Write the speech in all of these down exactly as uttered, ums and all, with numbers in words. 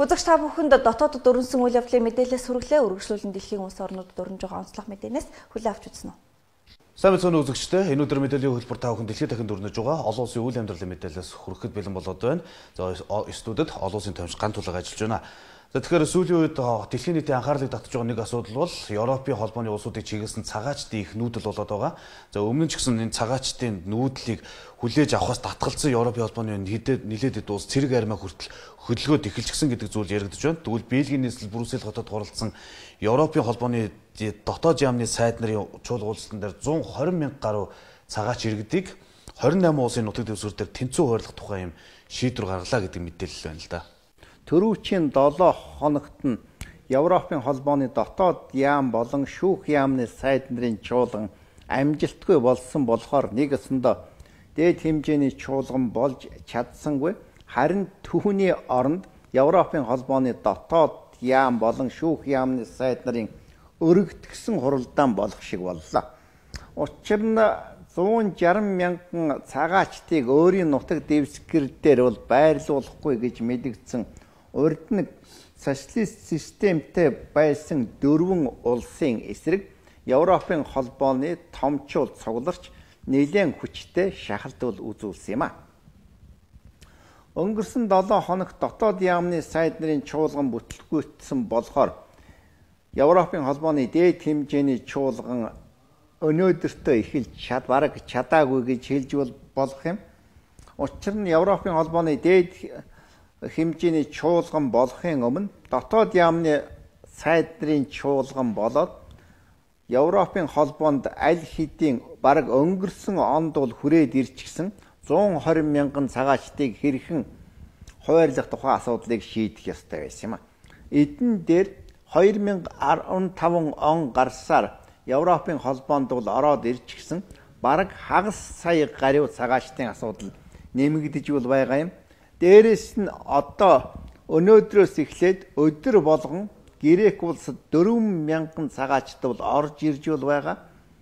Үзэгч та бүхэнд дотоодод өрнсөн үйл явдлын мэдээлэлээс хүргэлээ үргэлжлүүлэн дэлхийн улс орнуудад өрнөж байгаа онцлог мэдээнээс хүлээн авч үзнэ. Сайн мэцэн үзэгчтэй энэ өдөр мэдээллийн хөтөлбөр та бүхэн дэлхийд дахинд өрнөж байгаа олон улсын үйл амьдралын мэдээлэлээс хүрэхэд бэлэн болоод байна. За студид олон улсын томч ганц тулаг ажиллаж байна. За тэгэхээр сүүлийн үед дэлхийн нийтийн анхаарлыг татж байгаа нэг асуудал бол Европын холбооны улсуудыг чиглэсэн цагаачдын их нүүдэл болоод байгаа. За өмнө нь ч гэсэн энэ цагаачдын нүүдлийг хүлээж авахаас татгалзсан Европын холбооны нэлээд нэлээд улс цэрэг армиа хүртэл хөдөлгөөд эхэлчихсэн гэдэг зүйл яригдж байна. Тэгвэл Бельгийн нийслэл Брюссел хотод хуралдсан Европын холбооны дотоод яамны сайд нарын чуулгуулсан дээр зуун хорин мянга гаруй цагаач иргэдийг хорин найман улсын нутаг дэвсгэр дээр тэнцүү хойрлох тухай юм шийдвэр гаргалаа гэдэг мэдээлэл байна л да. Төрүүчийн долоо хоногт нь Европын холбооны дотоод яам болон шүүх яамны сайд нарын чуулган амжилтгүй болсон болохоор нэг өсөндөө дээд хэмжээний чуулган болж чадсангүй. Харин түүний оронд Европын холбооны дотоод яам болон шүүх яамны сайд нарын өргөдгсөн хуралдаан болох шиг боллоо. Учир нь зуун жарим мянган цагаачдыг өөрийн нутаг дэвсгэр дээр бол байрлуулахгүй гэж мэдгдсэн урд нь социалист системтэй байсан дөрвөн улсын эсрэг Европын холбооны томчууд цугларч нэлээд хүчтэй шахалтуул үзүүлсэн юм а. Өнгөрсөн долоо хоног дотоод яамны сайд нарын чуулган бүтлгүүтсэн болохоор Европын холбооны дээд хэмжээний чуулган өнөөдөртөө эхэлж чад бараг чадаагүй гэж хэлж болох юм. Учир нь Европын холбооны дээд хэмжээний чуулган болохын өмнө дотоод яамны сайд нарын чуулган болоод Европын холбоонд аль хэдийн бараг өнгөрсөн онд бол хүрээд ирчихсэн зуун хорин мянган цагаачдыг хэрхэн хуваарлах тухай асуудлыг шийдэх ёстой байсан юм а. Эдэн дээр хоёр мянга арван таван он гарсаар Европын холбоонд бол ороод ирчихсэн бараг хагас сая гаруй цагаачдын асуудал нэмэгдэж бол байгаа юм. Дээрээс нь одоо өнөөдрөөс эхлээд өдөр болгон Грек улсад дөрвөн мянган цагаачд бол орж ирж бол байгаа.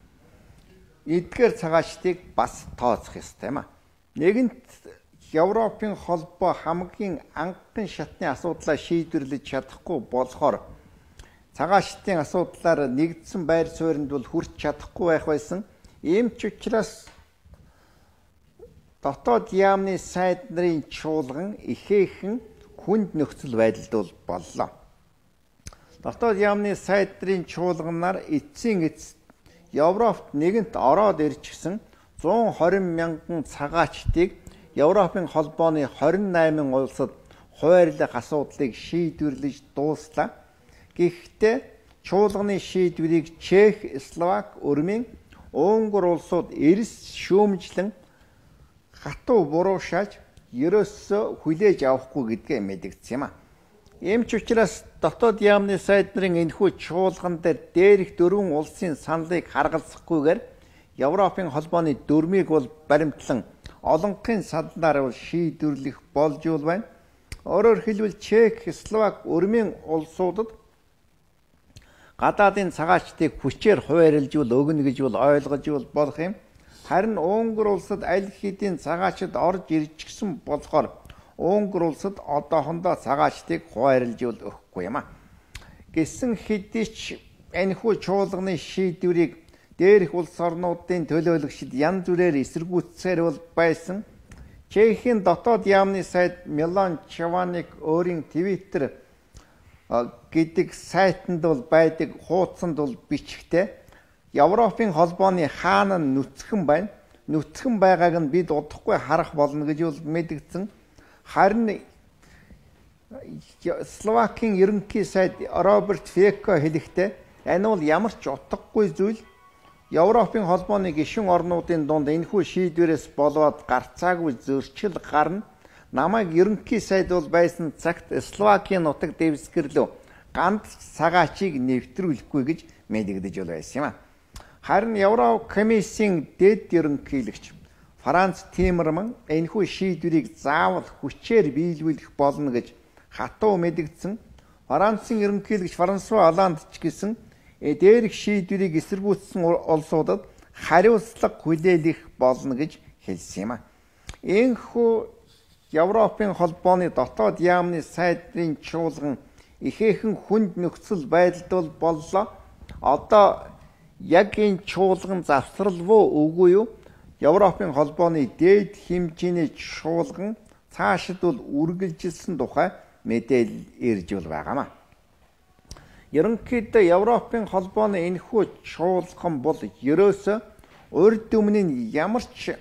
Эдгээр цагаачдыг бас тооцох ёстой юм а. Нэгэнт Европын холбоо хамгийн анхны шатны асуудлаа шийдвэрлэж чадахгүй болохоор цагаачдын асуудлаар нэгдсэн байр сууринд бол хүрч чадахгүй байх байсан. Ийм ч учраас дотоод яамны сайд нарын чуулган ихээхэн хүнд нөхцөл байдалд бол боллоо. Дотоод яамны сайд нарын чуулганаар эцсийн эцэст Европт нэгэнт ороод ирчихсэн зуун хорин мянган цагаачдыг Европын холбооны хорин найман улсад хуваарлах асуудлыг шийдвэрлэж дууслаа. Гэхдээ чуулганы шийдвэрийг Чех, Словак, Урмын, Унгар улсууд эрс шүүмжлэн хатуу буруушааж ерөөсөө хүлээж авахгүй гэдгээ мэдгдсэн юм а. Ийм ч учраас дотоод яамны сайд нарын энэхүү чуулган дээр дээрх дөрвөн улсын саналыг харгалзахгүйгээр Европын холбооны дөрмийг бол баримтлан олонхын саналаар бол шийдвэрлэх болж байна. Өөрөөр хэлбэл Чех, Словак, Урмын улсуудад гадаадын цагаачдыг хүчээр хуваарлж өгнө гэж бол ойлгож болох юм. Харин Унгар улсад аль хэдийн цагаачд орж ирчихсэн болохоор Унгар улсад одоохондоо цагаачдыг хуваарлж өгөхгүй юм а. Гэсэн хэдий ч энэхүү чуулганы шийдвэрийг дээрх улс орнуудын төлөөлөгчид янз бүрээр эсэргүүцсээр бол байсан. Чехийн дотоод яамны сайд Милан Чаваник өөрийн Твиттер гэдэг сайтанд бол байдаг хуудсанд бол бичгтээ Европын холбооны хаана нүцгэн байна. Нүцгэн байгааг нь бид удахгүй харах болно гэж бол мэдгдсэн. Харин Словакийн ерөнхий сайд Роберт Феко хэлэхдээ энэ бол ямар ч утгагүй зүйл. Европын холбооны гишүүн орнуудын дунд энэхүү шийдвэрээс болоод гарцаагүй зөрчил гарна. Намайг ерөнхий сайд бол байсан цагт Словакийн нутаг дэвсгэрлөө ганц цагаачийг нэвтрүүлэхгүй гэж мэдэгдэж байсан юм а. Харин Европ комиссийн дэд ерөнхийлөгч Франц Тиммерман энэхүү шийдвэрийг заавал хүчээр биелүүлэх болно гэж хатуу мэдэгдсэн. Францын ерөнхийлөгч Франсуа Оланд ч гэсэн дээрх шийдвэрийг эсэргүүцсэн улсуудад хариуцлага хүлээлгэх болно гэж хэлсэн юм а. Энэхүү Европын холбооны дотоод яамны сайдын чуулган ихээхэн хүнд нөхцөл байдалд боллоо. Одоо яг энэ чуулган завсралгүй үгүй юу? Европын холбооны дээд хэмжээний чуулган цаашид бол үргэлжилсэн тухай мэдээлэл ирж байгаамаа. Ерөнхийдөө Европын холбооны энэхүү чуулган бол ерөөсөө урд өмнө ямар ч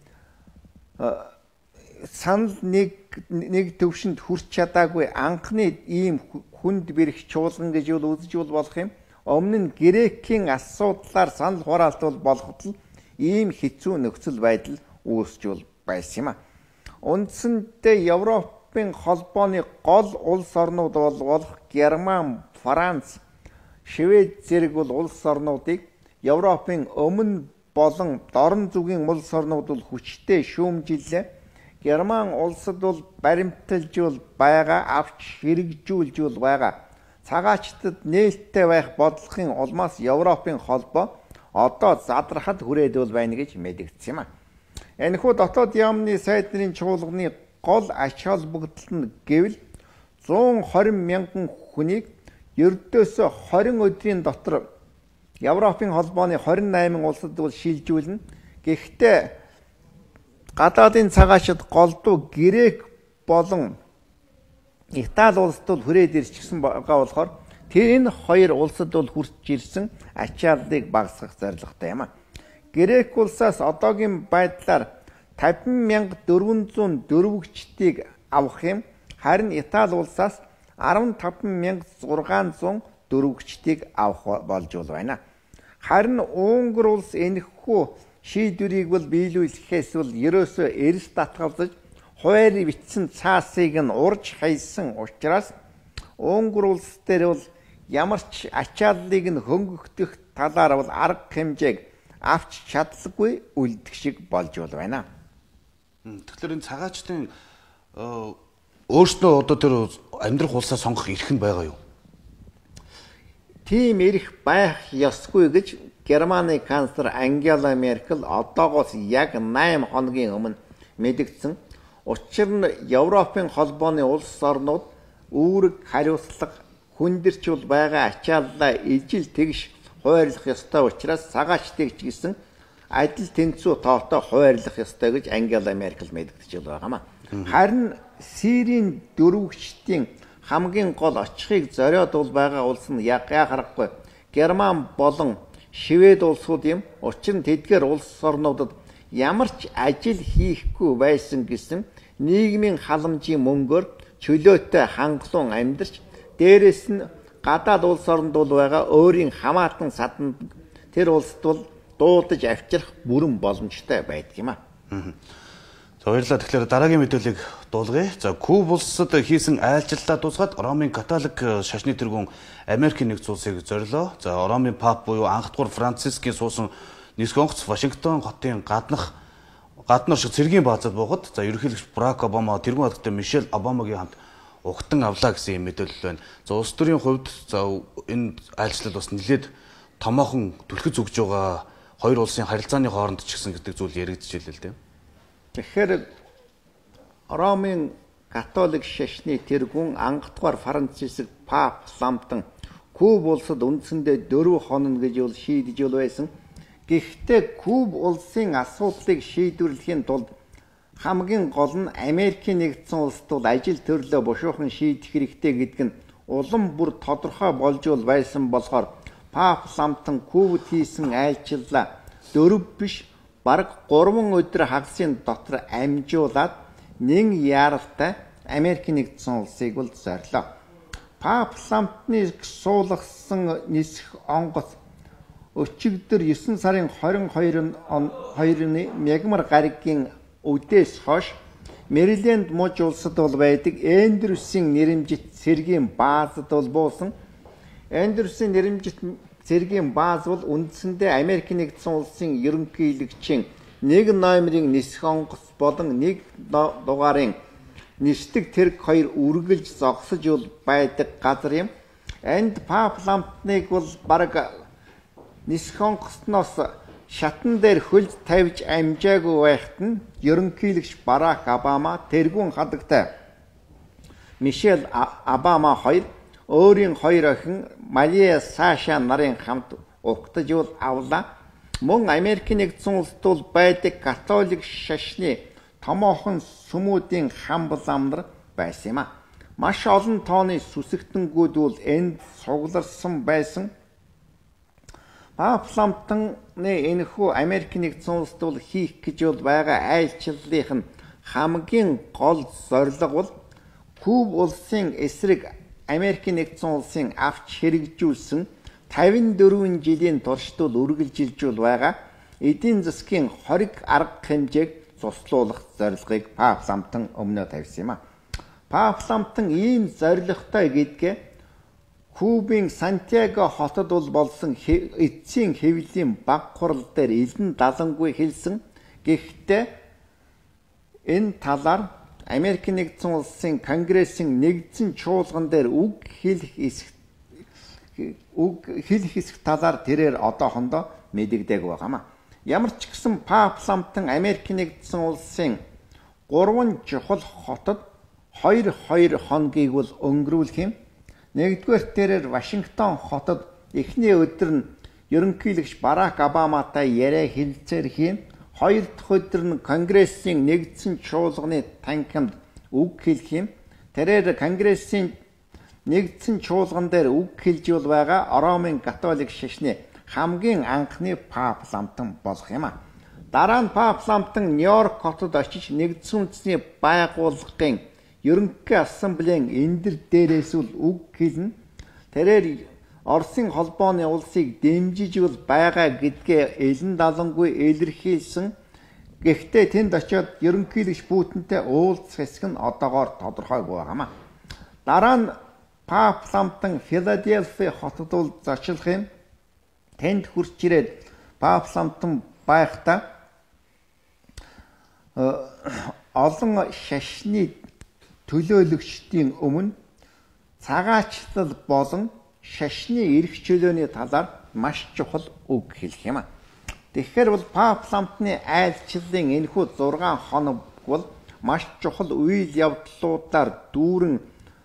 санал нэг нэг төвшөнд хүрч чадаагүй анхны ийм хүнд бэрх чуулган гэж бол үзэж болох юм. Өмнө нь Грекийн асуудлаар санал хураалтал болоход л ийм хэцүү нөхцөл байдал үүсч байсан юм а. Үндсэндээ Европын холбооны гол улс орнууд болох Герман, Франц, Швед зэрэг бол улс орнуудыг Европын өмнө болон дорн зүгийн улс орнууд бол хүчтэй шүүмжиллээ. Герман улсад бол баримталж байгаа, авч хэрэгжүүлж байгаа. Цагаачтад нээлттэй байх бодлогын улмаас Европын холбоо одоо задрахад хүрээд байна гэж мэдэгдсэн юм а. Энэхүү дотоод яамны сайдны чуулганы гол ач холбогдол нь гэвэл зуун хорин мянган хүнийг ердөөсөө хорин өдрийн дотор Европын холбооны хорин найман улсад бол шилжүүлнэ. Гэхдээ гадаадын цагаачд голдуу Грек болон Итали улсад бол хүрээд ирчихсэн байгаа болохоор тэр энэ хоёр улсад бол хүрч ирсэн ачааллыг багасгах зорилготой юм а. Грек улсаас одоогийн байдлаар тавин мянга дөрвөн зуун дөрвөгчдийг авах юм. Харин Итали улсаас арван таван мянга зургаан зуун дөрвөгчдийг авах болж байна. Харин Унгар улс энэхүү шийдвэрийг бол биелүүлэхээс бол ерөөсөө эрс татгалзаж хуваар бичсэн цаасыг нь урж хайсан учраас Унгар улс дээр бол ямар ч ачааллыг нь хөнгөгдөх талаар бол арга хэмжээг авч чадлагүй үлдэх шиг болж байна. Тэгэхээр энэ цагаачдын өөрснөө одоо тэр амьдрах улсаа сонгох эрх нь байгаа юу? Тийм эрх байх ёсгүй гэж Германы канцлер Ангела Меркель одоогоос яг найман хоногийн өмнө мэдгдсэн. Учир нь Европын холбооны улс орнууд үүрэг хариуцлага хүндэрч байгаа ачааллаа ижил тэгш хуваарлах ёстой учраас цагаачдыг ч гэсэн адил тэнцүү тоотой хуваарлах ёстой гэж Ангела Меркель мэдгдэж байгаамаа. Харин Сирийн дөрвөгчдийн хамгийн гол очихыг зориод бол байгаа улс нь яг харахгүй Герман болон Швед улсууд юм. Учир нь тэдгээр улс орнуудад ямар ч ажил хийхгүй байсан гэсэн нийгмийн халамжийн мөнгөөр чөлөөтэй хангалуун амьдарч дээрэс нь гадаад улс орнд бол байгаа өөрийн хамаатан саданд тэр улсд бол дуудаж авчрах бүрэн боломжтой байдаг юм а. За баярлалаа. Тэгэхээр дараагийн мэдээллийг дуулгая. За Куб улсад хийсэн айлчлалаа дуусгаад Ромын католик шашны тэргүүн Америкийн нэгдсэн улсыг зорилоо. За Ромын пап буюу анхдугаар Францискийн суусан нисэх онгоц Вашингтон хотын гаднах гаднаар шиг цэргийн баазад буухад за ерөнхийлөгч Барак Обама тэргүүн хатагтай Мишель Обамагийн хамт угтан авлаа гэсэн юм мэдээлэл байна. За улс төрийн хувьд за энэ айлчлал бас нэлээд томоохон түлхэц өгж байгаа хоёр улсын харилцааны хооронд ч гэсэн гэдэг зүйл яригдж илээ л дээ. Тэгэхээр Ромын католик шашны тэргүүн анхдугаар Франциск пап ламтан Куб улсад үндсэндээ дөрвөн хоног гэж бол шийдэж байсан. Гэхдээ Куб улсын асуудлыг шийдвэрлэхийн тулд хамгийн гол нь Америкийн нэгдсэн улсад бол ажил төрлөө бушуухан шийдэх хэрэгтэй гэдэг нь улам бүр тодорхой болж байсан болохоор пап ламтан Кубд хийсэн айлчлалаа дөрөв биш бараг гурван өдөр хагасын дотор амжуулаад нэг яаралтай Америкийн нэгдсэн улсыг бол зорилоо. Пап ламтны суулгасан нисэх онгоц өчигдөр есөн сарын хорин хоёрны мягмар гаригийн үдээс хойш Мэриленд муж улсад бол байдаг Эндрюсийн нэрэмжит цэргийн баазад бол буусан. Эндрюсийн нэрэмжит цэргийн бааз бол үндсэндээ Америкийн нэгдсэн улсын ерөнхийлөгчийн нэг номерын нисэх онгоц болон нэг дугаарын нисдэг тэрэг хоёр үргэлж зогсож байдаг газар юм. Энд пап ламтныг бол бараг нисэх онгоцноос шатан дээр хөл тавьж амжаагүй байхад нь ерөнхийлөгч Барак Обама тэргүүн хадагтай Мишель Обама хоёр өөрийн хоёр охин Малия Саша нарын хамт угтаж авлаа. Мөн Америкийн нэгдсэн улсад бол байдаг католик шашны томоохон сүмүүдийн хамбал амнар байсан юм а. Маш олон тооны сүсэгтэнгүүд бол энд сугларсан байсан. Пап ламтны энэхүү Америкийн нэгдсэн улсад бол хийх гэж бол байгаа айлчлалынх нь хамгийн гол зорилго бол Куб улсын эсрэг Америкийн нэгдсэн улсын авч хэрэгжүүлсэн тавин дөрвөн жилийн туршид бол үргэлжилжүүл байгаа эдийн засгийн хориг арга хэмжээг цуслуулах зорилгыг Пап ламтан өмнө тавьсан юм а. Пап ламтан ийм зорилготой гэдгээ Кубын Сантьяго хотод бол болсон эцсийн хэвлэлийн баг хурал дээр элен далангүй хэлсэн. Гэхдээ энэ талаар Америкийн нэгдсэн улсын Конгрессийн нэгдсэн чуулган дээр үг хэлэх эсэх үг хэлэх эсэх талаар тэрээр одоохондоо мэдэгдээг байгаамаа. Ямар ч гэсэн Пап ламтан Америкийн нэгдсэн улсын гурван чухал хотод хоёр хоёр хоногийг бол өнгөрүүлэх юм. Нэгдүгээр тэрээр Вашингтон хотод эхний өдөр нь ерөнхийлөгч Барак Обаматай яриа хэлэлцээр хийн. Хоёр дахь өдөр нь Конгрессийн нэгдсэн чуулганы танхимд үг хэлэх юм. Тэрээр Конгрессийн нэгдсэн чуулган дээр үг хэлж бол байгаа Ромын католик шашны хамгийн анхны Пап ламтан болох юм а. Дараа нь Пап ламтан Нью-Йорк хотод очиж нэгдсэн үндэсний байгууллагын ерөнхий ассамблеийн эндэр дээрээс үг хэлнэ. Тэрээр Оросын холбооны улсыг дэмжиж бол байгаа гэдгээ элен далангүй илэрхийлсэн. Гэхдээ тэнд очиод ерөнхийлөгч Путинтэй уулзах хэсэг нь одоогоор тодорхойгүй байгаамаа. Дараа нь Пап ламтан Филадельфи хотод бол зочлох юм. Тэнд хурж ирээд Пап ламтан байхдаа олон шашны төлөөлөгчдийн өмнө цагаачлал болон шашны эрх чөлөөний талаар маш чухал үг хэлэх юм а. Тэгэхээр бол Пап ламтны айлчлалын энэхүү зургаан хоног бол маш чухал үйл явдлуудаар дүүрэн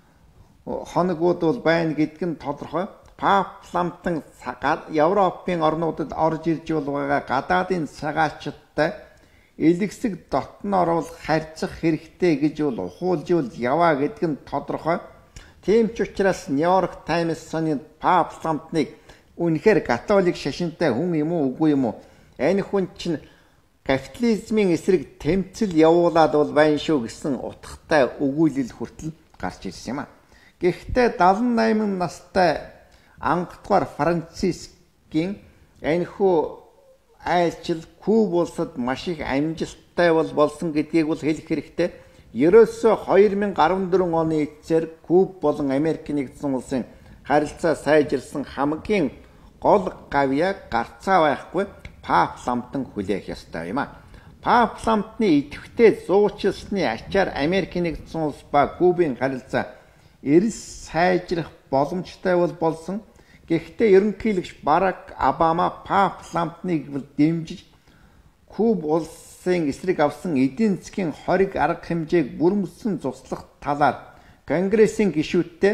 хоногуд бол байна гэдг нь тодорхой. Пап ламтан Европын орнуудад орж ирж байгаа гадаадын цагаачдтай элэгсэг дотноор бол харьцах хэрэгтэй гэж бол ухуулжул яваа гэдэг нь тодорхой. Тийм ч учраас Нью-Йорк Таймс сонин Пап ламтныг үнэхээр католик шашинтай хүн юм уу үгүй юм уу? Энэ хүн чинь капитализмын эсрэг тэмцэл явуулаад бол байна шүү гэсэн утгатай өгүүлэл хүртэл гарч ирсэн юм а. Гэхдээ дагалан найман настай ангадугаар Францискийн энэхүү айлчил Куб улсад маш их амжилттай бол болсон гэдгийг бол хэлэх хэрэгтэй. Ерөөсөө хоёр мянга арван дөрвөн оны эцсээр Куб болон Америкийн нэгдсэн улсын харилцаа сайжирсан хамгийн гол гавьяа гарцаа байхгүй Пап ламтан хүлээх ёстой юм а. Пап ламтны идэвхтэй зуучлсны ачаар Америкийн нэгдсэн улс ба Кубын харилцаа эрс сайжрах боломжтой бол болсон. Гэхдээ ерөнхийлөгч Барак Обама Пап ламтныг дэмжиж Куб улсын эсрэг авсан эдийн засгийн хориг арга хэмжээг бүрмөссөн туслах талаар Конгрессийн гишүүдтэй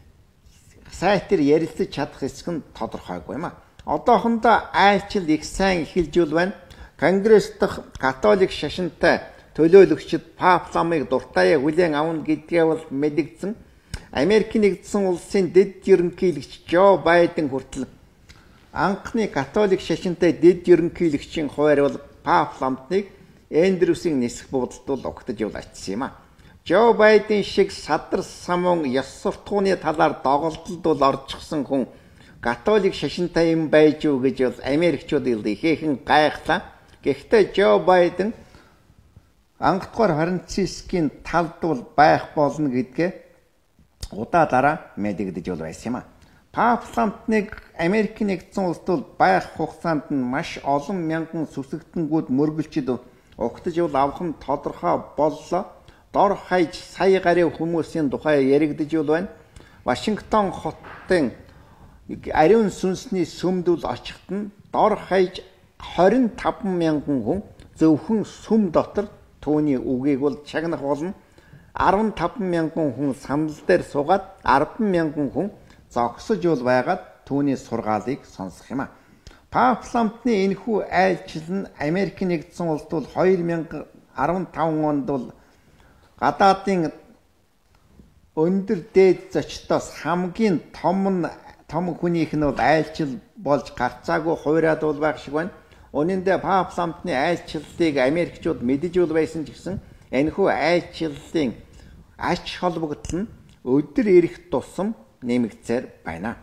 сайтар ярилцаж чадах хэсэг нь тодорхойгүй юм а. Одоохондоо айлчил их сайн эхэлж байна. Конгресс дахь католик шашинтай төлөөлөгчид Пап ламыг дуртай хүлээн авна гэдгээ бол мэдэгдсэн. Америкийн нэгдсэн улсын дэд ерөнхийлөгч Жо Байден хүртэл анхны католик шашинтай дэд ерөнхийлөгчийн хуваар бол Пап ламтныг Эндрюсийн нисэх буудалд бол огтж явал очсон юм а. Жо Байден шиг садар самун ёс суртахууны талаар доголдолд бол орчихсон хүн католик шашинтай юм байж юу гэж бол Америкчууд ихээхэн гайхлаа. Гэхдээ Жо Байден ангадугаар Францискийн талд бол байх болно гэдгээ удаа дараа мэдэгдэж бол байсан юм а. Пап ламтныг Америкийн нэгдсэн улсад бол байх хугацаанд нь маш олон мянган сүсэгтэнгүүд мөргөлчд угтаж бол авах нь тодорхой боллоо. Дор хаяж сая гаруй хүмүүсийн тухай яригдж бол байна. Вашингтон хотын ариун сүнсний сүмд бол очихт нь дор хаяж хорин таван мянган хүн зөвхөн сүм дотор түүний үгийг бол чагнах болно. арван таван мянган хүн санал дээр суугаад арван мянган хүн зогсож бол байгаад түүний сургаалыг сонсох юм а. Папа ламтны энэхүү айлчлал нь Америк нэгдсэн улсд бол хоёр мянган арван таван онд бол гадаадын өндөр дээд зочдоос хамгийн том нь том хүнийх нь бол айлчил болж гарцаагүй хуурайд бол байх шиг байна. Үнэн дээр Папа ламтны айлчлалыг Америкчууд мэдэж бол байсан ч гэсэн энэхүү айлчлалын ач холбогдол нь өдөр ирэх тусам нэмэгцээр байна.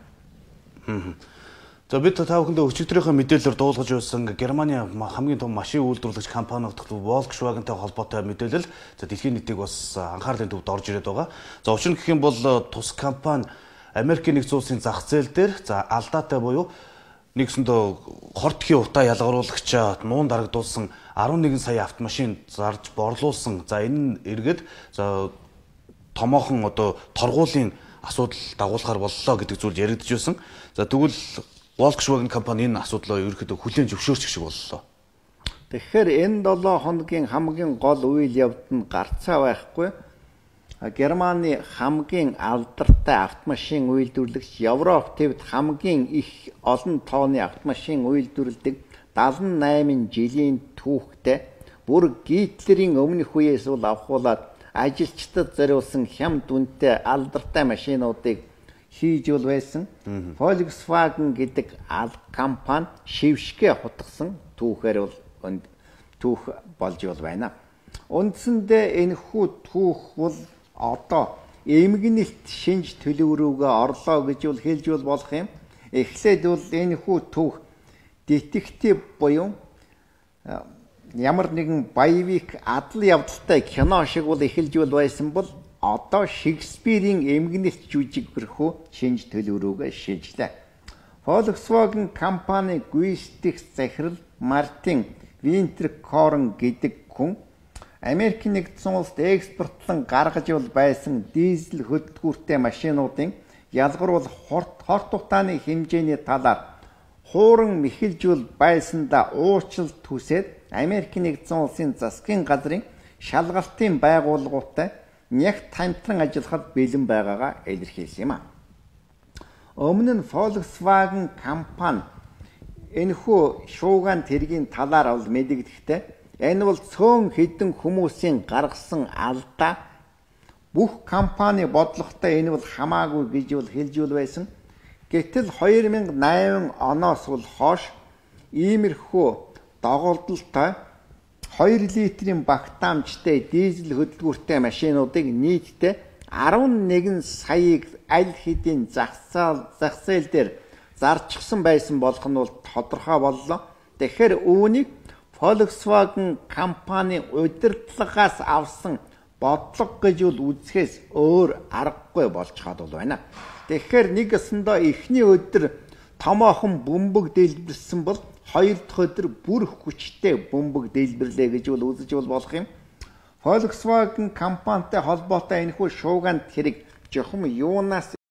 За бид та бүхэндээ өчигдрийнхөө мэдээлэлээр дуулгаж байсан Германы хамгийн том машин үйлдвэрлэгч компани дахь Volkswagen-тай холбоотой мэдээлэл за дэлхийн нийтийг бас анхаарлын төвд орж ирээд байгаа. За учир нь гэх юм бол тус компани Америк нэгдсэн улсын зах зээл дээр за алдаатай буюу нэгсэндээ хортхийн утаа ялгаруулагчаа нуун дарагдуулсан арван нэгэн сая автомашин зарж борлуулсан. За энэ нь эргээд за томоохон одоо торгуулийн асуудал дагуулахар боллоо гэдэг зүйл яригдж байсан. За тэгвэл Volkswagen компани энэ асуудлаа ерөөхдөө хүлээн зөвшөөрчих шиг боллоо. Тэгэхээр энэ долоо хоногийн хамгийн гол үйл явдал нь гарцаа байхгүй. Германы хамгийн алдартай автомашин үйлдвэрлэгч Европ төвд хамгийн их олон тооны автомашин үйлдвэрлэдэг даалан найман жилийн түүхтэй бүр Гитлерийн өмнөх үеэс бол авахуулаад ажилчдад зориулсан хямд үнэтэй алдартай машинуудыг хийж бол байсан. Volkswagen гэдэг компани шившгэ хутгсан түүхээр бол түүх болж бол байна. Үндсэндээ энэхүү түүх бол одоо эмгэнэлт шинж төлөв рүүгээ орлоо гэж бол хэлж бол болох юм. Эхлээд бол энэхүү түүх детектив буюу ямар нэгэн баявик адал явдалтай кино шиг бол эхэлж бол байсан бол одоо Шекспирийн эмгэнэлт жүжигчрхүү шинж төлөв рүүгээ шинжлээ. Volkswagen компани гүйцэтгэх захирал Мартин Винтеркорн гэдэг хүн Америк нэгдсэн улсад экспортлон гаргаж бол байсан дизель хөдөлгүүртэй машинуудын ялгаруул хорт утааны хэмжээний талаар хууран мэхэлжүүл байсандаа уучлалт хүсээд Америк нэгдсэн улсын засгийн газрын шалгалтын байгууллагуудтай нягт хамтран ажиллахад бэлэн байгаагаа илэрхийлсэн юм а. Өмнө нь Volkswagen компани энэхүү шууган тэргийн талаар бол мэдэгдэхтэй энэ бол цөөн хэдэн хүмүүсийн гаргасан алдаа бүх компани бодлоготой энэ бол хамаагүй гэж бол хэлж бол байсан. Гэтэл хоёр мянга найман оноос бол хойш иймэрхүү доголдолтой хоёр литрийн багтаамжтай дизель хөдөлгүүртэй машинуудыг нийтдээ арван нэгэн саяыг аль хэдийн зах зээл дээр зарчихсан байсан болох нь бол тодорхой боллоо. Тэгэхээр үүнийг Volkswagen компани удирдлагаас авсан бодлого гэж бол үзэхээс өөр аргагүй болж хаад бол байна. Тэгэхээр нэг өсөндөө эхний өдөр томоохон бөмбөг дэлбэрсэн бол хоёр дахь өдөр бүр хүчтэй бөмбөг дэлбэрлээ гэж бол үзэж бол болох юм. Volkswagen компанитай холбоотой энэхүү шууганд хэрэг жохом юунаас